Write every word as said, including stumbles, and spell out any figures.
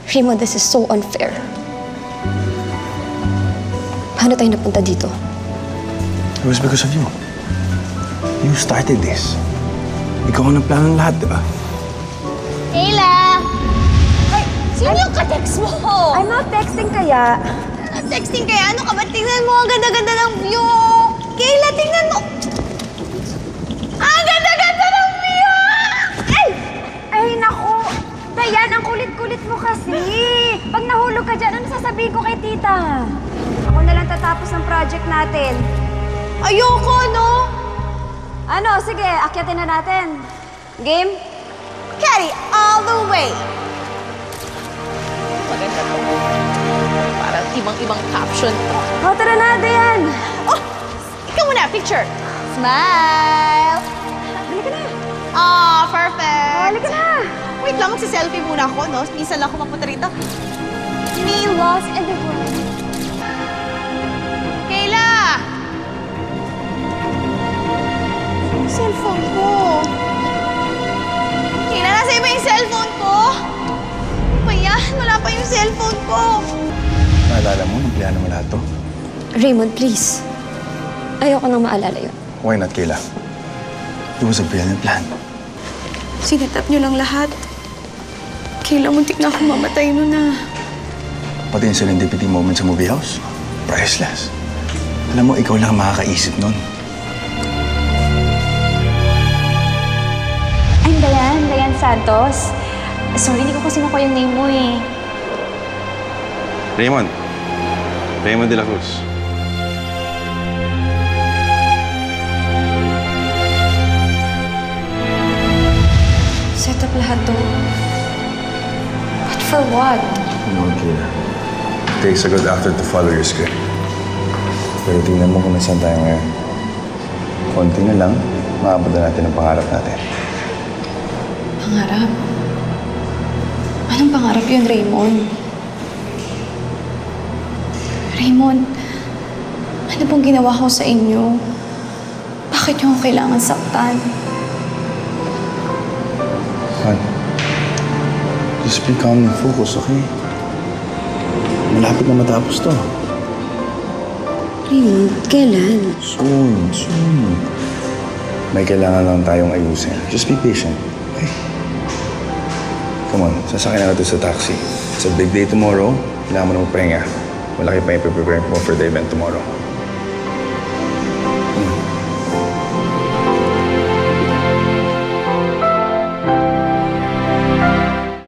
Raymond, this is so unfair. Paano tayo napunta dito? It was because of you. You started this. Ikaw ang nagplano ng lahat, di ba? Kayla! Ay, sino yung ka-text mo? I'm not texting kaya. Texting kaya? Ano ka ba? Tingnan mo, ang ganda-ganda ng view. Kayla, tingnan mo. Ang ganda-ganda ng view! Ay! Ay, naku! Dayan, ang kulit-kulit mo kasi. Pag nahulog ka dyan, ano sasabihin ko kay tita? Ako na lang tatapos ng project natin. Ayoko, no? Ano? Sige, akyatin na natin. Game? Carry all the way. Maganda to. Parang ibang-ibang caption. Oh, tara na, Dayan! Oh! Ikaw muna, picture. Smile! Halika na! Ah, perfect! Oh, halika na! Wait lang, magsiselfie muna ako, no? Minsan lang ako mapunta rito. Me lost in the world. Kayla! Yung cellphone ko. Kayla, nasa iba yung cellphone ko? Ano ba yan? Wala pa yung cellphone ko. Naalala mo, nang plano mo lahat to? Raymond, please. Ayoko nang maalala yun. Why not, Kayla? It was a brilliant plan. Sinetap niyo lang lahat. Kailang muntik na akong mamatay nun na. Pati yung serendipity moment sa movie house, priceless. Alam mo, ikaw lang makakaisip nun. I'm Dayan, Dayan Santos. Sorry, hindi ko kasi nakuha yung name mo eh. Raymond. Raymond de la Cruz. Set up lahat to. But for what? You know, Kayla, it takes a good actor to follow your script. Pero tingnan mo kung nasaan tayo ngayon. Konti na lang, maabot na natin ang pangarap natin. Pangarap? Anong pangarap yun, Raymond? Raymond, ano pong ginawa ko sa inyo? Bakit niyo ako kailangan saktan? Han, just be calm and focus, okay? Malapit na matapos to. Raymond, kailan? Soon, soon. May kailangan lang tayong ayusin. Just be patient, okay? Come on, sasakay na natin sa taxi. It's a big day tomorrow. Kailangan mo na magpahinga. Malaki pa yung prepare mo for the event tomorrow.